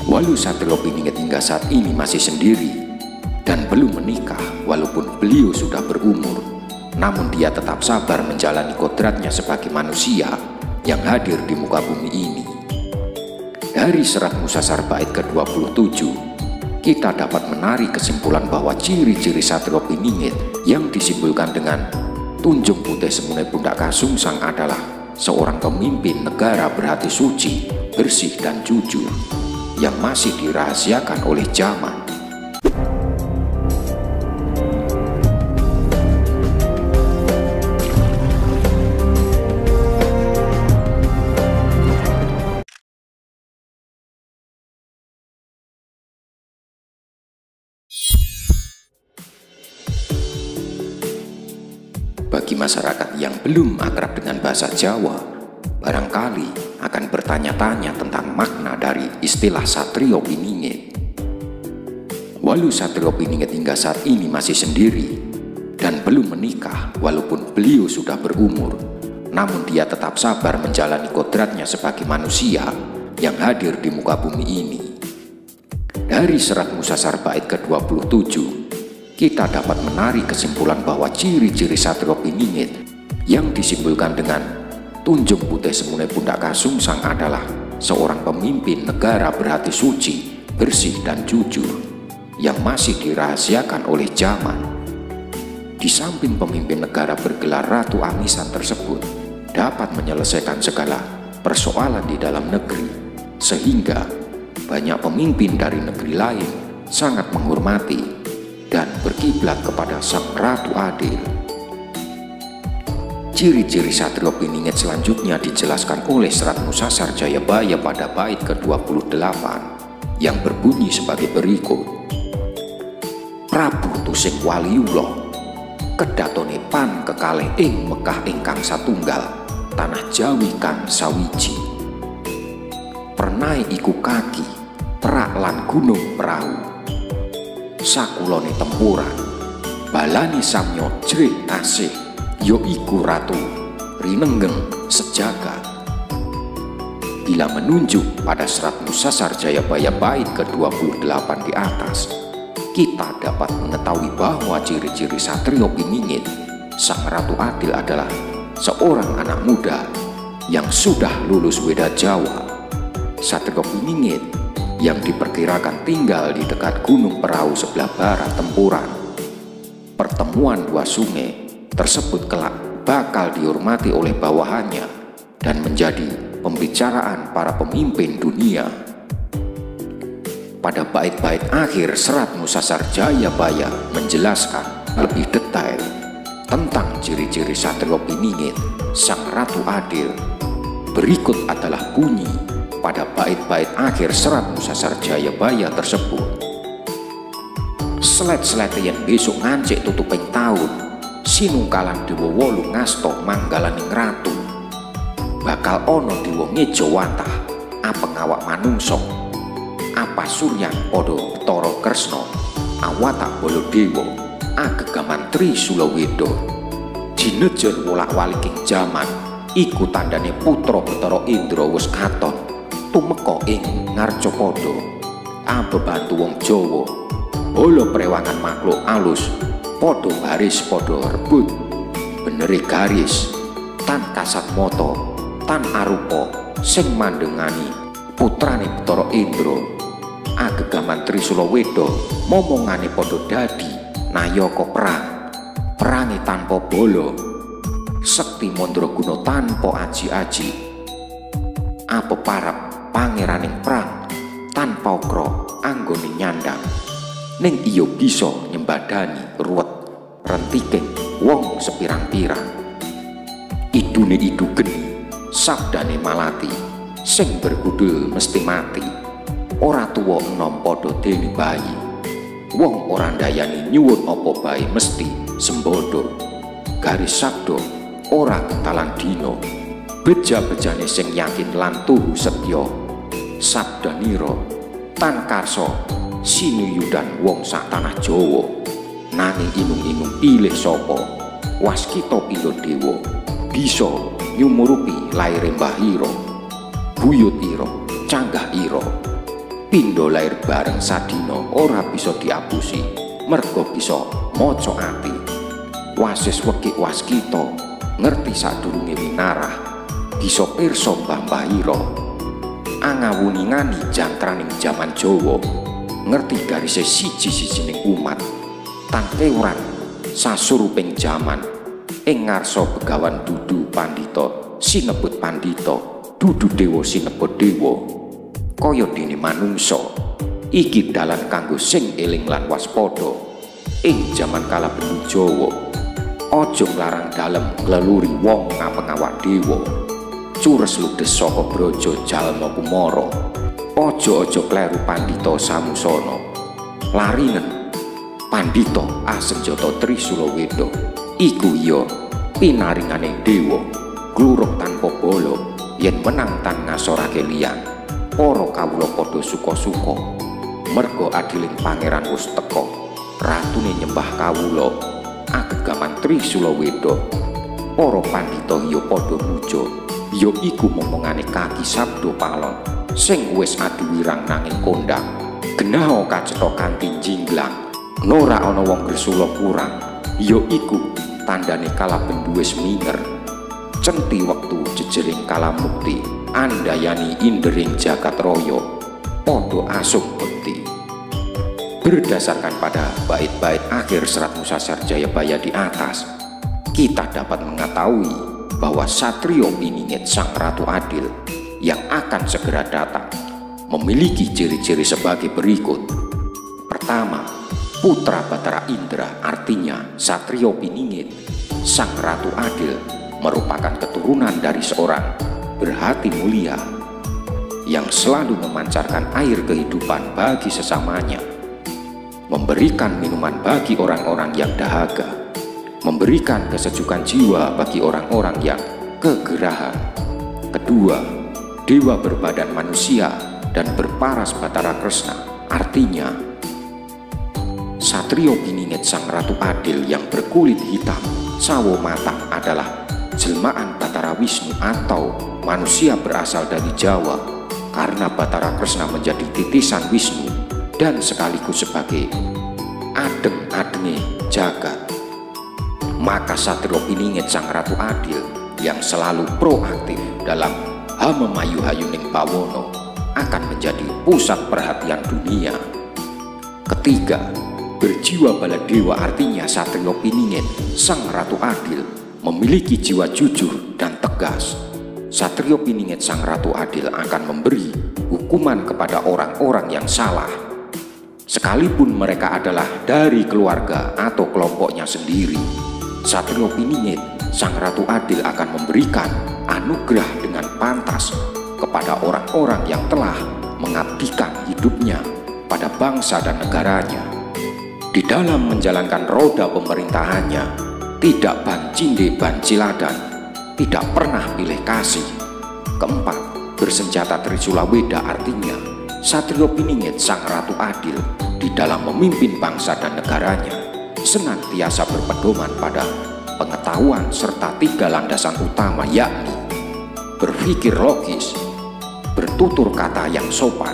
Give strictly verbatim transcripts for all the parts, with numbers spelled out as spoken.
Walu Satrio Piningit hingga saat ini masih sendiri dan belum menikah. Walaupun beliau sudah berumur, namun dia tetap sabar menjalani kodratnya sebagai manusia yang hadir di muka bumi ini. Dari serat Musasar bait ke dua puluh tujuh, kita dapat menarik kesimpulan bahwa ciri-ciri Satrio Piningit yang disimpulkan dengan tunjung putih semunai pundak kasungsang adalah seorang pemimpin negara berhati suci, bersih dan jujur yang masih dirahasiakan oleh zaman. Bagi masyarakat yang belum akrab dengan bahasa Jawa, barangkali akan bertanya-tanya tentang makna dari istilah Satrio Piningit. Walu Satrio Piningit hingga saat ini masih sendiri dan belum menikah. Walaupun beliau sudah berumur, namun dia tetap sabar menjalani kodratnya sebagai manusia yang hadir di muka bumi ini. Dari serat Musasar bait ke dua puluh tujuh, kita dapat menarik kesimpulan bahwa ciri-ciri Satrio Piningit yang disimpulkan dengan tunjung putih semunai pundak kasungsang adalah seorang pemimpin negara berhati suci, bersih dan jujur yang masih dirahasiakan oleh zaman. Di samping pemimpin negara bergelar Ratu Amisan tersebut dapat menyelesaikan segala persoalan di dalam negeri, sehingga banyak pemimpin dari negeri lain sangat menghormati dan berkiblat kepada Sang Ratu Adil. Ciri-ciri Satrio Piningit selanjutnya dijelaskan oleh serat Musasar Jayabaya pada bait ke dua puluh delapan yang berbunyi sebagai berikut. Prabu Tusing Waliullah kedatone pan kekalih ing Mekah ingkang satunggal tanah Jawi kang sawiji. Pernai iku kaki perak lan gunung perahu, sakulone tempuran balani samyo jrih asih, yo iku ratu rinenggeng sejagat. Bila menunjuk pada serat Musasar Jayabaya bait ke dua puluh delapan di atas, kita dapat mengetahui bahwa ciri-ciri Satrio Piningit Sang Ratu Adil adalah seorang anak muda yang sudah lulus Weda Jawa. Satrio Piningit yang diperkirakan tinggal di dekat Gunung Perahu sebelah barat tempuran. Pertemuan dua sungai tersebut kelak bakal dihormati oleh bawahannya dan menjadi pembicaraan para pemimpin dunia. Pada bait-bait akhir serat Musasar Jayabaya menjelaskan lebih detail tentang ciri-ciri Satrio Piningit Sang Ratu Adil. Berikut adalah bunyi pada bait-bait akhir serat Musasar Jayabaya tersebut. Selet-selete yang besok ngancik tutuping tahun, sinungkalan dewa wolu ngasto manggalaning ratu. Bakal ono dewa ngejo watah, apa ngawak manungso, apa suryan podo toro kresno, awatak bolo dewa, agegaman tri sulawedo. Jinejen wolak waliking jaman, iku tandane putra Betara Indra wis katon tumeka ing Ngarcapada. Abebantu wong Jawa, bala prewangan makhluk alus, padha baris padha rebut, beneri garis, tan kasat mata, tan arupa, sing mandengani putrane Betara Indra. Agegaman Trisula-Weda, momongane padha dadi nayaka perang, perangi tanpa bala, sekti mandraguna tanpa aji-aji. Apa parap pangeraning perang tanpa ukra anggone nyandang, ning iya bisa nyembadani ruwet rentiking wong sepirang-pirang. Idune idu geni, sabdane malati, sing bergudul mesti mati. Ora tuwa enom padha dene bayi, wong ora ndayani nyuwun apa bae mesti sembodo. Garis sabda ora kentalan dina, beja-bejane sing yakin lan tuhu setya. Sabdanira tan karsa sinuyudan wong sak tanah Jawa. Nanging inung-inung pilih sapa, waskita pindha dewa bisa nyumurupi laire Mbah Ira, buyut ira, canggah ira. Pindho lair bareng sadina ora bisa diapusi, merga bisa maca ati. Wasis wekik waskita ngerti sadurunge winarah, bisa pirsa Mbah Ira. Angawuningani jantraning jaman Jawa, ngerti garise siji-sijining umat. Tangkewran sasuruping jaman, ing ngarsa begawan dudu pandhita sinebut pandhita, dudu dewa sinebut dewa. Kaya dene manungsa iki dalan kanggo sing eling lan waspada. Ing jaman kala bendu Jawa, aja nglarang dalem ngleluri wong ngapeng-awak dewa. Cures ludes saka braja jalma kumara, aja-aja kleru pandhita samusana. Larinen pandhita asenjata Trisula Weda, iku iya pinaringane dewa, gluruk tanpa bala. Yen menang tan ngasorake liyan, para kawula padha suka-suka, merga adiling pangeran wis teka. Ratune nyembah kawula agegaman Trisula Weda. Para pandhita ya padha muja, ya iku momongane Kaki Sabda Palon sing wis adu wirang nanging kondang. Genaha kacetha kanthi jinglang, nora ana wong gresula kurang, ya iku tandane kala bendu wis minger. Centi wektu jejering kala mukti, andayani indering jagat raya, padha asung bekti. Berdasarkan pada bait-bait akhir serat Musasar Jayabaya di atas, kita dapat mengetahui bahwa Satrio Piningit sang Ratu Adil yang akan segera datang memiliki ciri-ciri sebagai berikut. Pertama, putra Batara Indra, artinya Satrio Piningit sang Ratu Adil merupakan keturunan dari seorang berhati mulia yang selalu memancarkan air kehidupan bagi sesamanya, memberikan minuman bagi orang-orang yang dahaga, memberikan kesejukan jiwa bagi orang-orang yang kegerahan. Kedua, dewa berbadan manusia dan berparas Batara Kresna, artinya Satrio Piningit sang Ratu Adil yang berkulit hitam sawo matang adalah jelmaan Batara Wisnu atau manusia berasal dari Jawa, karena Batara Kresna menjadi titisan Wisnu dan sekaligus sebagai adeng-adenge jagat. Maka Satrio Piningit sang Ratu Adil yang selalu proaktif dalam hamemayu-hayuning bawono akan menjadi pusat perhatian dunia. Ketiga, berjiwa baladewa, artinya Satrio Piningit sang Ratu Adil memiliki jiwa jujur dan tegas. Satrio Piningit sang Ratu Adil akan memberi hukuman kepada orang-orang yang salah, sekalipun mereka adalah dari keluarga atau kelompoknya sendiri. Satrio Piningit sang Ratu Adil akan memberikan anugerah dengan pantas kepada orang-orang yang telah mengabdikan hidupnya pada bangsa dan negaranya. Di dalam menjalankan roda pemerintahannya, tidak bancinde banciladan, tidak pernah pilih kasih. Keempat, bersenjata Trisula Weda, artinya Satrio Piningit sang Ratu Adil di dalam memimpin bangsa dan negaranya senantiasa berpedoman pada pengetahuan serta tiga landasan utama, yakni berpikir logis, bertutur kata yang sopan,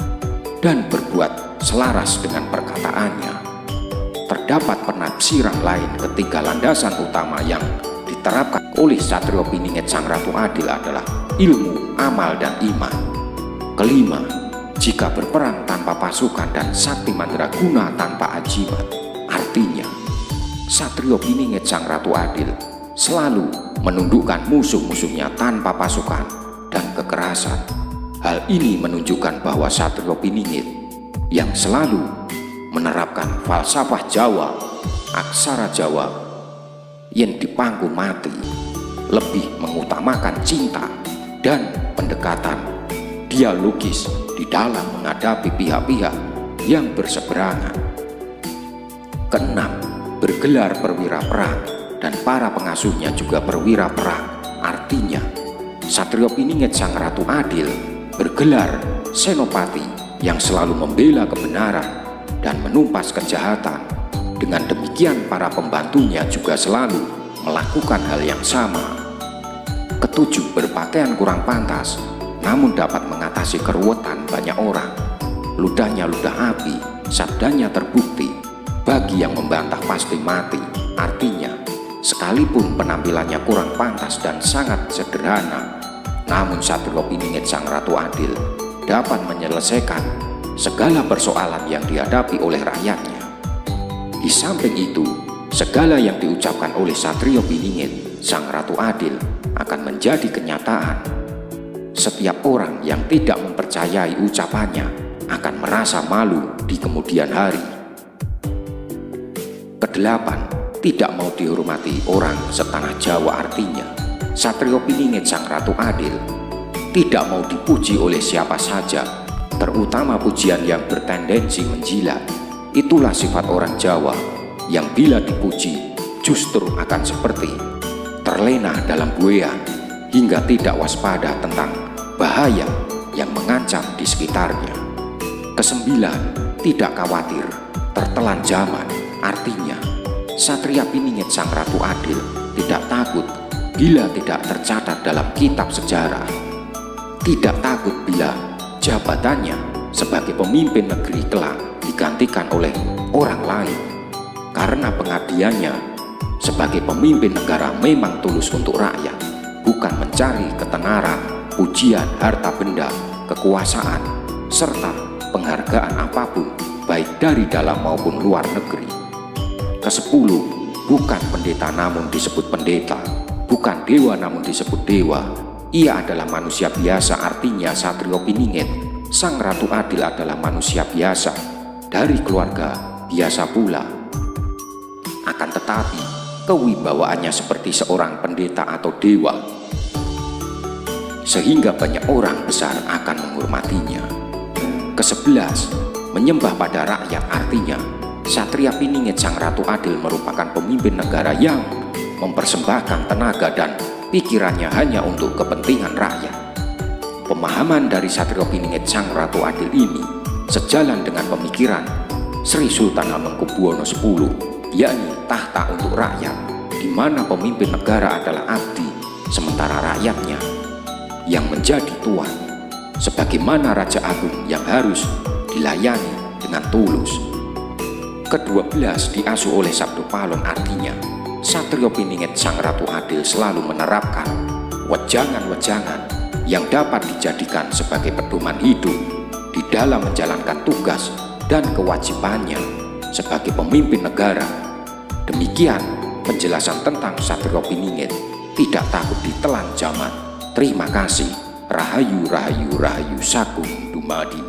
dan berbuat selaras dengan perkataannya. Terdapat penafsiran lain ketiga landasan utama yang diterapkan oleh Satrio Piningit sang Ratu Adil adalah ilmu, amal, dan iman. Kelima, jika berperang tanpa pasukan dan sakti mandraguna tanpa ajimat, artinya Satrio Piningit sang Ratu Adil selalu menundukkan musuh-musuhnya tanpa pasukan dan kekerasan. Hal ini menunjukkan bahwa Satrio Piningit yang selalu menerapkan falsafah Jawa, aksara Jawa yang dipangku mati, lebih mengutamakan cinta dan pendekatan dialogis di dalam menghadapi pihak-pihak yang berseberangan. Keenam, bergelar perwira perang dan para pengasuhnya juga perwira perang, artinya Satrio Piningit sang Ratu Adil bergelar senopati yang selalu membela kebenaran dan menumpas kejahatan. Dengan demikian para pembantunya juga selalu melakukan hal yang sama. Ketujuh, berpakaian kurang pantas namun dapat mengatasi keruwetan banyak orang. ludahnya ludah api, sabdanya terbukti, bagi yang membantah pasti mati. Artinya, sekalipun penampilannya kurang pantas dan sangat sederhana, namun Satrio Piningit sang Ratu Adil dapat menyelesaikan segala persoalan yang dihadapi oleh rakyatnya. Di samping itu, segala yang diucapkan oleh Satrio Piningit sang Ratu Adil akan menjadi kenyataan. Setiap orang yang tidak mempercayai ucapannya akan merasa malu di kemudian hari. Kedelapan, tidak mau dihormati orang setanah Jawa. Artinya, Satrio Piningit sang Ratu Adil tidak mau dipuji oleh siapa saja, terutama pujian yang bertendensi menjilat. Itulah sifat orang Jawa yang bila dipuji justru akan seperti terlena dalam buayan hingga tidak waspada tentang bahaya yang mengancam di sekitarnya. Kesembilan, tidak khawatir tertelan zaman. Artinya, Satria Piningit sang Ratu Adil tidak takut bila tidak tercatat dalam kitab sejarah. Tidak takut bila jabatannya sebagai pemimpin negeri kelak digantikan oleh orang lain, karena pengabdiannya sebagai pemimpin negara memang tulus untuk rakyat, bukan mencari ketenaran, pujian, harta benda, kekuasaan, serta penghargaan apapun, baik dari dalam maupun luar negeri. Kesepuluh, bukan pendeta namun disebut pendeta, bukan dewa namun disebut dewa. Ia adalah manusia biasa. Artinya, Satrio Piningit sang Ratu Adil adalah manusia biasa dari keluarga biasa pula. Akan tetapi, kewibawaannya seperti seorang pendeta atau dewa, sehingga banyak orang besar akan menghormatinya. Kesebelas, menyembah pada rakyat. Artinya, Satria Piningit sang Ratu Adil merupakan pemimpin negara yang mempersembahkan tenaga dan pikirannya hanya untuk kepentingan rakyat. Pemahaman dari Satrio Piningit sang Ratu Adil ini sejalan dengan pemikiran Sri Sultan Hamengkubuwono sepuluh, yakni tahta untuk rakyat, di mana pemimpin negara adalah abdi, sementara rakyatnya yang menjadi tuan, sebagaimana Raja Agung yang harus dilayani dengan tulus. Kedua belas, diasuh oleh Sabdo Palon. Artinya, Satrio Piningit sang Ratu Adil selalu menerapkan wejangan-wejangan yang dapat dijadikan sebagai pedoman hidup di dalam menjalankan tugas dan kewajibannya sebagai pemimpin negara. Demikian penjelasan tentang Satrio Piningit tidak takut ditelan zaman. Terima kasih. Rahayu, rahayu, rahayu, Sagung Dumadi.